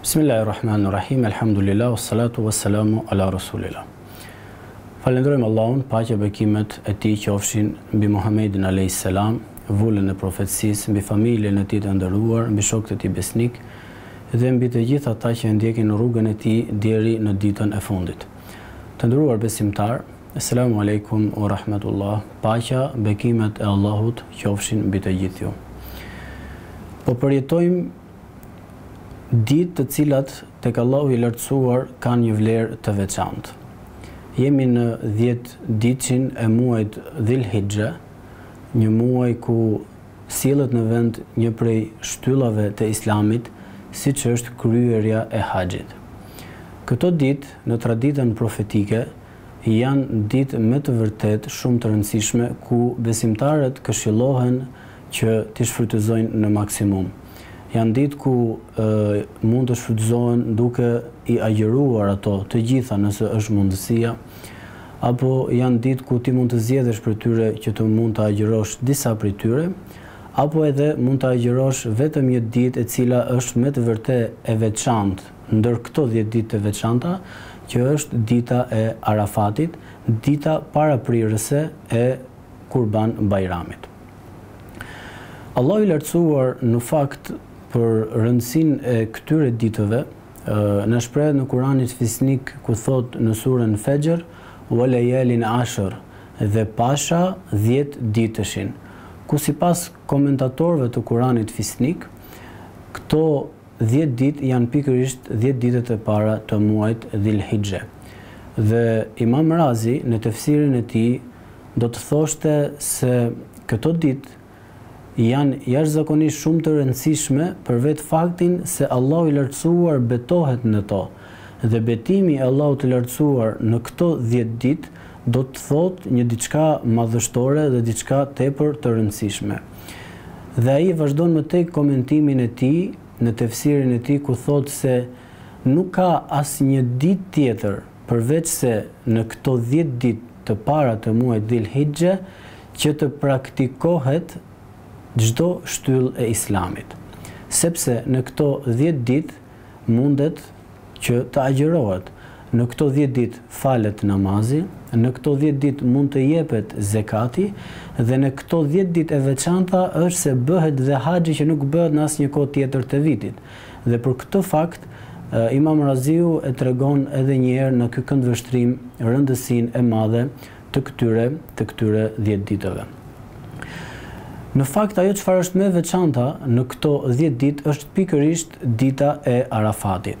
Bismillahirrahmanirrahim, alhamdulillah, wassalatu wassalamu ala rasulillah. Falenderojmë Allahun, paqja e bekimet e tij qofshin mbi Muhammedin alayhis salam, vullën e profetësisë, mbi familjen e tij të nderuar, mbi shokët e tij besnik dhe mbi të gjithë ata që ndjekin rrugën e tij deri në ditën e fundit. Të nderuar besimtar, assalamu alaikum wa rahmatullah. Paqja, bekimet e Allahut qofshin mbi të gjithë ju. Po përjetojmë ditë të cilat tek Allahu i lartësuar kanë një vlerë të veçantë. Jemi në 10 ditëshin e muajit Dhul-Hijja, një muaj ku sillet në vend një prej shtyllave të Islamit, siç është kryerja e haxhit. Këto ditë në traditën profetike janë ditë me të vërtet shumë të rëndësishme ku besimtarët këshillohen që t'i shfrytëzojnë në maksimum. Janë ditë ku mund të shfrytëzohen duke i agjëruar ato të gjitha nëse është mundësia, apo janë ditë ku ti mund të zgjedhësh për tyre që të mund të agjërosh disa prej tyre, apo edhe mund të agjërosh vetëm një ditë e cila është me të vërtet e veçantë ndër këto 10 ditë të veçanta, që është dita e Arafatit, dita paraprirëse e Kurban Bajramit. Allahu i lartësuar në fakt për rëndësinë e këtyre ditëve na shpreh në Kuranin fisnik ku thot në surën Fajr wa layalin ashr dhe pasha 10 ditëshin, ku sipas komentatorëve të Kuranit fisnik, këto 10 ditë janë pikërisht 10 ditët e para të muajit Dhul-Hijja. Dhe Imam Razi në tefsirin e tij do të thoshte se këto ditë janë jashtëzakonisht shumë të rëndësishme për vetë faktin se Allahu i lartësuar betohet në to, dhe betimi i Allahut të lartësuar në këto 10 ditë do të thotë një diçka madhështore dhe diçka tepër të rëndësishme. Dhe ai vazhdon më tek komentimin e tij në tefsirin e tij ku thotë se nuk ka asnjë ditë tjetër përveç se në këto 10 ditë të para të muajit Dhul-Hijja që të praktikohet çdo shtyllë e Islamit, sepse në këto 10 ditë mundet që të agjërohet, në këto 10 ditë falet namazi, në këto 10 ditë mund të jepet zekati, dhe në këto 10 ditë e veçanta është se bëhet dhe haxhi që nuk bëhet në asnjë kohë tjetër të vitit. Dhe për këtë fakt Imam Raziu e tregon edhe një herë në ky këndvështrim rëndësinë e madhe të këtyre 10 ditëve. Në fakt, ajo çfarë është më e veçanta në këto 10 ditë është pikërisht dita e Arafatit.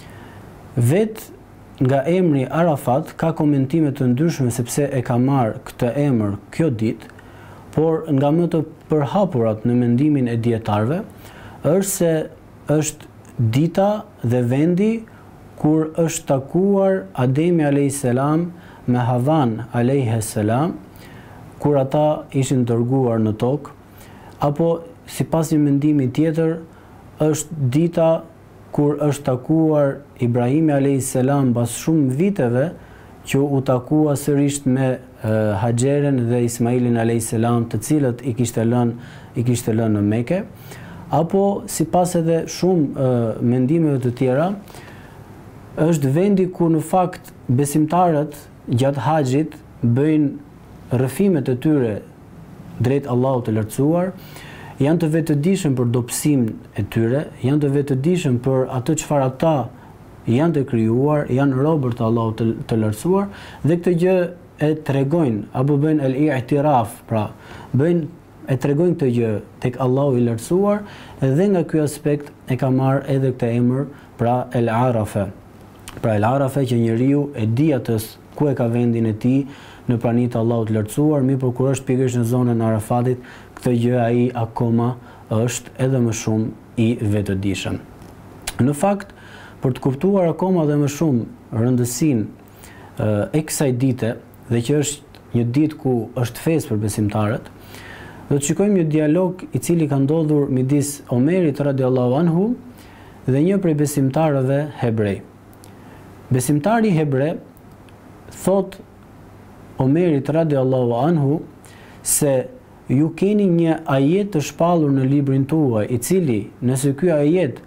Vetë nga emri Arafat ka komentime të ndryshme sepse e ka marrë këtë emër kjo ditë, por nga më të përhapurat në mendimin e dietarëve është se është dita dhe vendi kur është takuar Ademi alayhis salam me Havan alayhis salam, kur ata ishin dërguar në tokë, apo sipas një mendimi tjetër është dita kur është takuar Ibrahimi alayhis salam pas shumë viteve që u takua sërish me Haxherën dhe Ismailin alayhis salam, të cilët i kishte lënë në Mekë, apo sipas edhe shumë mendimeve të tjera është vendi ku në fakt besimtarët gjatë haxhit bëjnë rrëfimet e tyre drejt Allahut të lartësuar, janë të vetëdijshëm për dobësimin e tyre, janë të vetëdijshëm për atë çfarë ata janë të krijuar, janë robër të Allahut të lartësuar, dhe këtë gjë e tregojnë apo bëjnë el-i'tiraf, pra e tregojnë këtë gjë tek Allahu i lartësuar, dhe nga ky aspekt e ka marrë edhe këtë emër, pra el-Arafa. Pra el-Arafa që njeriu e di atës ku e ka vendin e tij në praninë të Allahut të lartësuar, mirë por kur është pikërisht në zonën e Arafatit, këtë gjë ai akoma është edhe më shumë i vetëdijshëm. Në fakt, për të kuptuar akoma dhe më shumë rëndësinë e kësaj dite, dhe që është një ditë ku është festë për besimtarët, do të shikojmë një dialog i cili ka ndodhur midis Omerit radiallahu anhu dhe një prej besimtarëve hebrej. Besimtari hebre thot Omerit radiallahu anhu se ju keni një ajet të shpallur në librin tuaj, i cili nëse ky ajet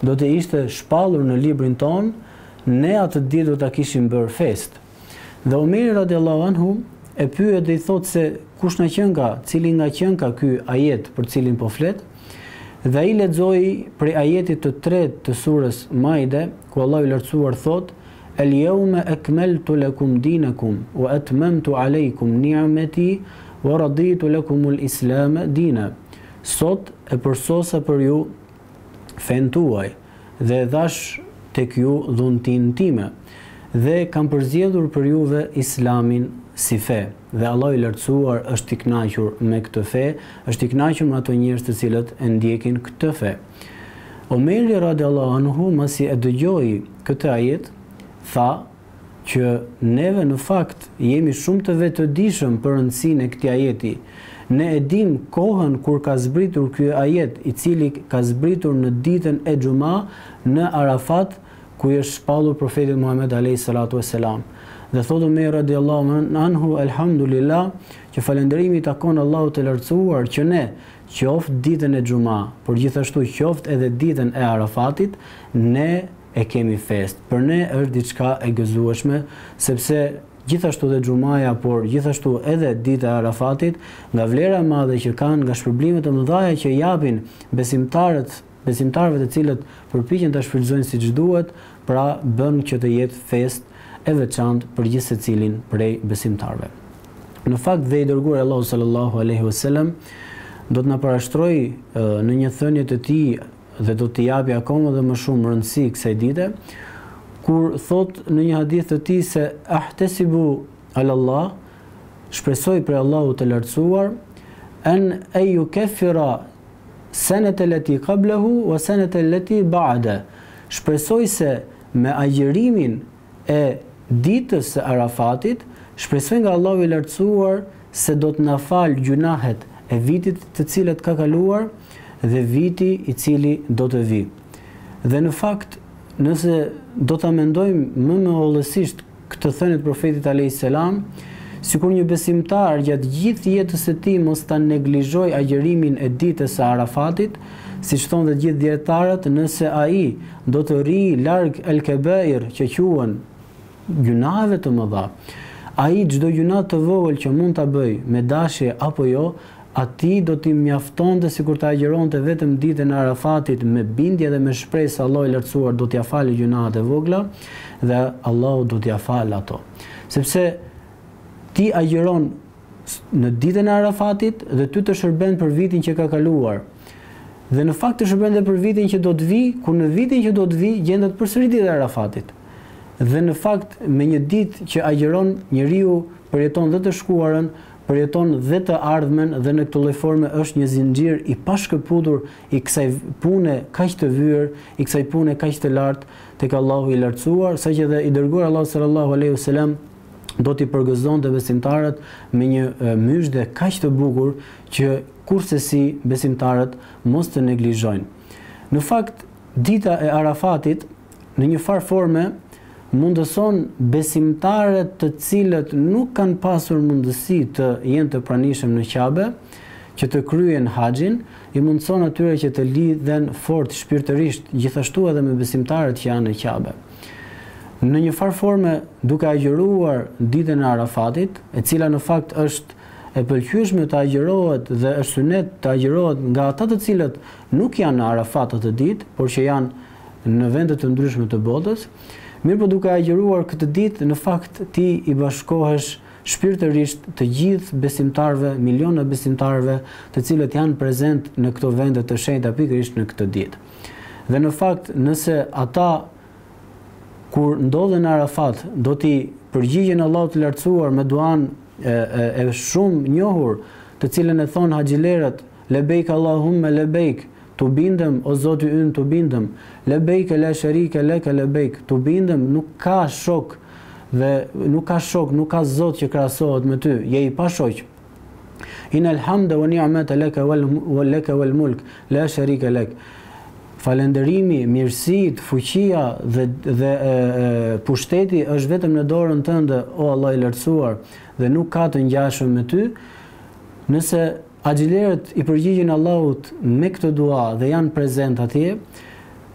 do të ishte shpallur në librin ton, ne atë ditë do ta kishim bërë fest. Dhe Omeri radiallahu anhu e pyet dhe i thot se kush na qenka, cili nga qenka ky ajet për cilin po flet, dhe ai lexoi prej ajetit të 3 të surës Maide, ku Allahu i lartësuar thot: "El-yawma akmaltu lakum dinakum wa atmamtu alaykum ni'mati wa raditu lakum al-islam dina." Sot e përsosa për ju fen tuaj dhe dhash tek ju dhuntin time dhe kam përzgjedhur për juve islamin si fe. Dhe Allahu i lartësuar është i kënaqur me këtë fe, është i kënaqur me ato njerëz të cilët e ndjekin këtë fe. Omeri radiallahu anhu masi e dëgjoi këtë ajet, tha që neve në fakt jemi shumë të vetëdijshëm për rëndësinë e këtij ajeti. Ne e dim kohën kur ka zbritur ky ajet, i cili ka zbritur në ditën e Xuma në Arafat, ku është shpallur profeti Muhammed alayhi salatu wassalam. Dhe thotë Omeri radiallahu anhu, elhamdulillah, që falënderimi i takon Allahut të lartësuar që ne, qoftë ditën e Xuma, por gjithashtu qoftë edhe ditën e Arafatit, ne e kemi fest. Për ne është diçka e gëzueshme, sepse gjithashtu dhe Xumaja, por gjithashtu edhe dita e Arafatit, nga vlera e madhe që kanë, nga shpërblimet e mëdha që japin besimtarëve të cilët përpiqen ta shfrytëzojnë siç duhet, pra bën që të jetë fest e veçantë për gjithë secilin prej besimtarëve. Në fakt dhe i dërguar Allahu sallallahu alaihi wasallam do të na parashtrojë në një thënie të tij dhe do t'i japi akoma dhe më shumë rëndësi kësaj dite, kur thot në një hadith të tij se ahtesibu Allah, shpresoj për Allahu të lartësuar, an yukaffira sanata allati qablahu wa sanata allati ba'da. Shpresoj se me agjërimin e ditës së Arafatit, shpresoj nga Allahu i lartësuar se do të na fal gjunahet e vitit të cilët ka kaluar dhe viti i cili do të vi. Dhe në fakt, nëse do ta mendojmë më hollësisht këtë thënie të profetit alayhis salam, sikur një besimtar gjatë gjithë jetës së tij mos ta neglizhoj agjërimin e ditës së Arafatit, siç thonë dhe gjithë dietarët, nëse ai do të rri larg el-kebair që quhen gjunave të mëdha, ai çdo gjuna të vogël që mund ta bëj me dashje apo jo, ati do t'i mjaftonte sikur ta agjëronte vetëm ditën e Arafatit me bindje dhe me shpresë se Allahu i lartësuar do t'ia falë gjunahet e vogla dhe Allahu do t'ia falë ato. Sepse ti agjeron në ditën e Arafatit dhe ty të shërben për vitin që ka kaluar. Dhe në fakt të shërben dhe për vitin që do të vi, kur në vitin që do të vi gjendet përsëri dita e Arafatit. Dhe në fakt me një ditë që agjeron njeriu përjeton dhe të shkuarën, përjeton dhe të ardhmen dhe në këtë lloj forme është një zinxhir i pashkëputur i kësaj pune kaq të vyer, i kësaj pune kaq të lartë tek Allahu i lartësuar, saqë dhe i dërguar Allahu sallallahu alaihi wasallam do t'i përgëzonte besimtarët me një myshdhe kaq të bukur që kurse besimtarët mos të neglizhojnë. Në fakt, dita e Arafatit në një farë forme mundëson besimtarët të cilët nuk kanë pasur mundësi të jenë të pranishëm në Qabe, që të kryen haxhin, i mundëson atyre që të lidhen fort shpirtërisht gjithashtu edhe me besimtarët që janë në Qabe. Në një farë forme, duke agjëruar ditën e Arafatit, e cila në fakt është e pëlqyeshme të agjërohet dhe është sunet të agjërohet nga ata të cilët nuk janë në Arafat atë ditë, por që janë në vende të ndryshme të botës, mirë po duke agjëruar këtë ditë, në fakt ti i bashkohesh shpirtërisht të gjithë besimtarëve, miliona besimtarëve, të cilët janë prezent në këto vende të shenjta pikërisht në këtë ditë. Dhe në fakt, nëse ata kur ndodhen në Arafat do t'i përgjigjen Allahut të lartësuar me duan e shumë njohur, të cilën e thon haxhilerët, lebejk Allahumma lebejk, tu bindem o Zoti ynë, tu bindem, lebejk la sharika lek, lebejk, tu bindem, nuk ka shok dhe nuk ka Zot që krahasohet me ty, je i pa shoq. Inal hamda wa ni'mata laka wal mulk la sharika lek. Falënderimi, mirësitë, fuqia dhe pushteti është vetëm në dorën tënde, o Allah i lartësuar, dhe nuk ka të ngjashëm me ty. Nëse haxhilerët i përgjigjen Allahut me këtë dua dhe janë prezent atje,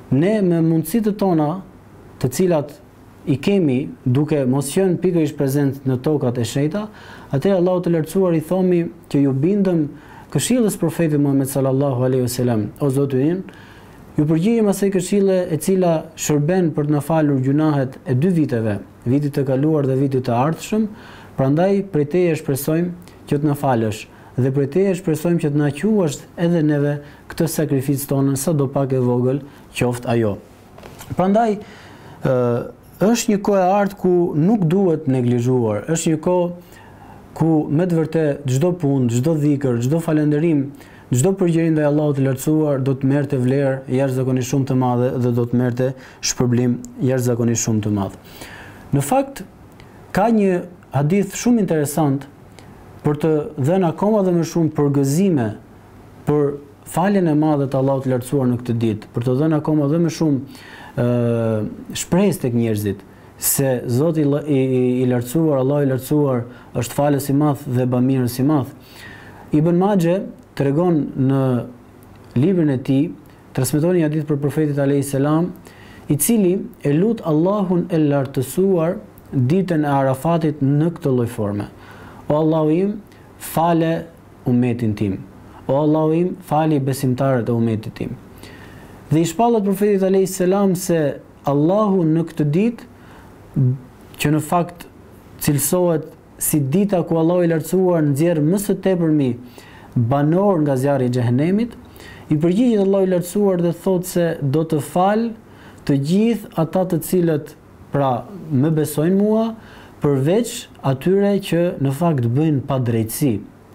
ne me mundësitë tona, të cilat i kemi duke mos qenë pikërisht prezent në tokat e shenjta, atëherë Allahu të lartësuar i thomi që ju bindëm këshillës profetit Muhammed sallallahu alaihi wasallam, o Zoti im, ju përgjigjem asaj këshille e cila shërben për të na falur gjunahet e 2 viteve, vitit të kaluar dhe vitit të ardhshëm, prandaj prej teje shpresojmë që të na falësh dhe prej teje shpresojmë që të na quash edhe neve këtë sakrificë tonën sadopak e vogël qoftë ajo. Prandaj është një kohë e ardhur ku nuk duhet neglizhuar, është një kohë ku me të vërtetë çdo punë, çdo dhikër, çdo falënderim, çdo përgjigje ndaj Allahut të lartësuar do të merrte vlerë jashtëzakonisht shumë të madhe dhe do të merrte shpërblim jashtëzakonisht shumë të madh. Në fakt ka një hadith shumë interesant për të dhënë akoma dhe më shumë përgëzime për faljen e madhe të Allahut të lartësuar në këtë ditë, për të dhënë akoma dhe më shumë shpresë tek njerëzit se Zoti i lartësuar, Allahu i lartësuar është falës i madh dhe bamirës i madh. Ibn Majah tregon në librin e tij, transmeton një hadith për profetin alayhis salam, i cili e lut Allahun e lartësuar ditën e Arafatit në këtë lloj forme: O Allahu im, fale umetin tim. O Allahu im, fali besimtarët e umetit tim. Dhe i shpallet profetit alayhis salam se Allahu në këtë ditë, që në fakt cilësohet si dita ku Allahu i lartësuar nxjerr më së tepërmi banor nga zjarri i xhehenemit, i përgjigjet Allahu i lartësuar dhe thotë se do të fal të gjithë ata të cilët pra më besojnë mua, përveç atyre që në fakt bëjnë padrejtësi.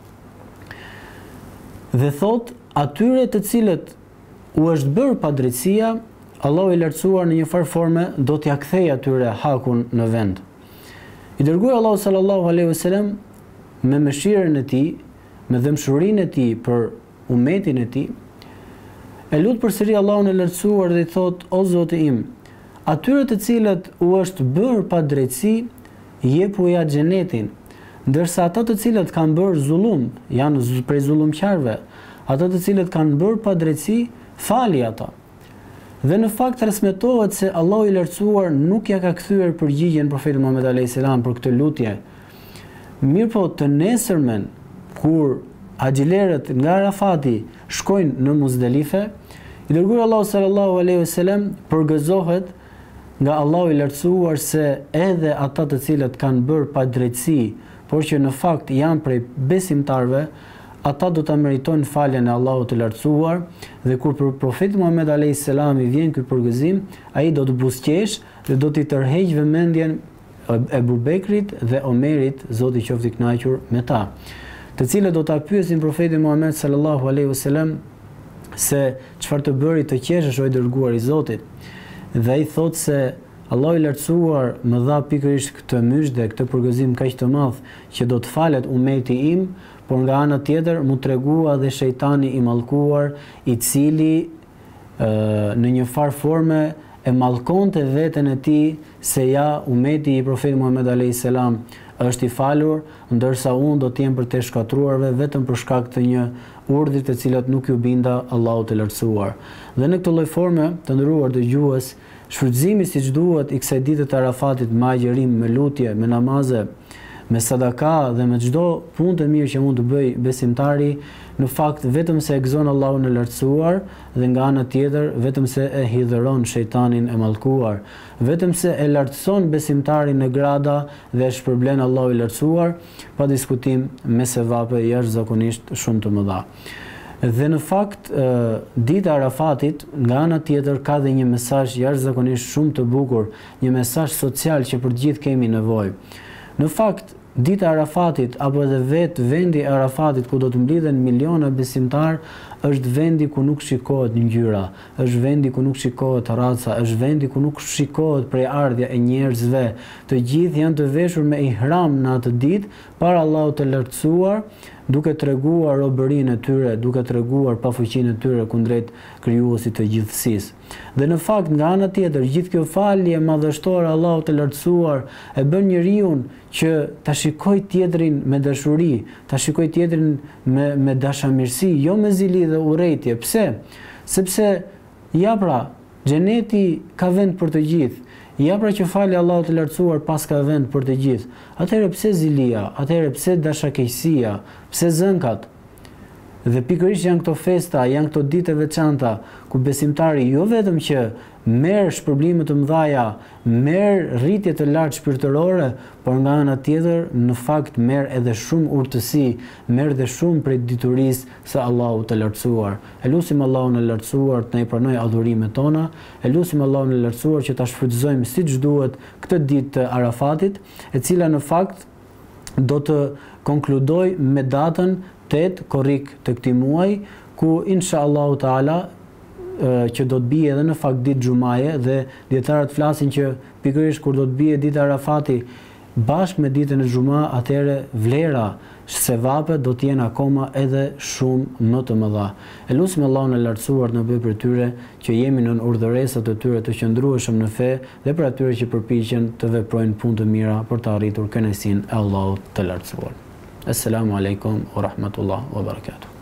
Dhe thotë atyre të cilët u është bërë padrejtësia, Allahu i lartësuar në një farë forme do t'ia kthejë atyre hakun në vend. I dërguar Allahu sallallahu alaihi wasallam me mëshirën e tij, me dëmshurinë e tij për umetin e tij, e lut përsëri Allahun e lartësuar dhe i thot: O Zoti im, atyre të cilët u është bërë padrejtësi, jepu ja xhenetin, ndërsa ata të cilët kanë bërë zullum, janë prej zullumqarëve, ata të cilët kanë bërë padrejtësi, fali ata. Dhe në fakt transmetohet se Allahu i lartësuar nuk ja ka kthyer përgjigjen profetit Muhammed alayhis salam për këtë lutje. Mirëpo të nesërmen, kur haxhilerët nga Arafati shkojnë në Muzdelife, i dërguar Allahu sallallahu alaihi wasallam përgëzohet nga Allahu i lartësuar se edhe ata të cilët kanë bërë padrejtësi, por që në fakt janë prej besimtarëve, ata do ta meritojnë faljen e Allahut të lartësuar, dhe kur për profetin Muhammed alayhis salam i vjen ky përgëzim, ai do të buzëqesh dhe do t'i tërheqë vëmendjen Ebu Bekrit dhe Omerit, Zoti qoftë i kënaqur me ta, të cilët do ta pyesin profetin Muhammed sallallahu alaihi wasallam se çfarë të bëri të qeshësh o i dërguar i Zotit. Dhe ai thotë se Allahu i lartësuar më dha pikërisht këtë myshdë, këtë përgëzim kaq të madh që do të falet umeti im, por nga ana tjetër mu tregua dhe shejtani i mallkuar, i cili në një farë forme e mallkonte veten e tij se ja umeti i profetit Muhammed alayhis salam është i falur, ndërsa unë do të jem për të shkatruarve vetëm për shkak të një urdhri të cilat nuk ju binda Allahut të lartësuar. Dhe në këtë lloj forme, të nderuar dëgjues, shfrytëzimi siç duhet i kësaj dite të Arafatit me agjërim, me lutje, me namaze, me sadaka dhe me çdo punë të mirë që mund të bëj besimtari, në fakt vetëm se e gëzon Allahun e lartësuar dhe nga ana tjetër vetëm se e hidhëron shejtanin e mallkuar, vetëm se e lartëson besimtarin në grada dhe e shpërblen Allahu i lartësuar, pa diskutim me sevape jashtëzakonisht shumë të mëdha. Dhe në fakt dita e Arafatit nga ana tjetër ka dhe një mesazh jashtëzakonisht shumë të bukur, një mesazh social që për gjithë kemi nevojë. Në fakt, dita e Arafatit apo edhe vetë vendi e Arafatit ku do të mblidhen miliona besimtar është vendi ku nuk shikohet ngjyra, është vendi ku nuk shikohet raca, është vendi ku nuk shikohet prejardhja e njerëzve. Të gjithë janë të veshur me ihram në atë ditë para Allahut të lartësuar, duke treguar robërinë e tyre, duke treguar pafuqinë e tyre kundrejt krijuesit të gjithësisë. Dhe në fakt nga ana tjetër, gjithë kjo falje madhështore Allahut të lartësuar e bën njeriu që ta shikojë tjetrin me dashuri, ta shikojë tjetrin me dashamirësi, jo me zili dhe urrëtie. Pse? Sepse ja pra, Xheneti ka vend për të gjithë. Ja pra që fali Allahu të lartësuar pas ka vend për të gjithë. Atëherë pse zilia? Atëherë pse dashakeqësia? Pse zënkat? Dhe pikërisht janë këto festa, janë këto ditë e veçanta ku besimtari jo vetëm që merr shpërblime të mëdha, merr rritje të lartë shpirtërore, por nga ana tjetër në fakt merr edhe shumë urtësi, merr edhe shumë prej diturisë së Allahut të lartësuar. E lutim Allahun e lartësuar të na i pranojë adhurimet tona, e lutim Allahun e lartësuar që ta shfrytëzojmë siç duhet këtë ditë të Arafatit, e cila në fakt do të konkludoj me datën 8 korrik të këtij muaji, ku inshallah taala që do të bie edhe në fakt ditë xumaje dhe dietarët flasin që pikërisht kur do të bie dita Arafati bashkë me ditën e xumë, atëherë vlera sevapet do të jenë akoma edhe shumë më të mëdha. E lutim Allahun e lartësuar në bëj për tyre që jemi në urdhëresat e tyre të qëndrueshëm në fe dhe për atyre që përpiqen të veprojnë punë të mira për të arritur kënaqësinë e Allahut të lartësuar. Assalamu alaikum wa rahmatullah wa barakatuh.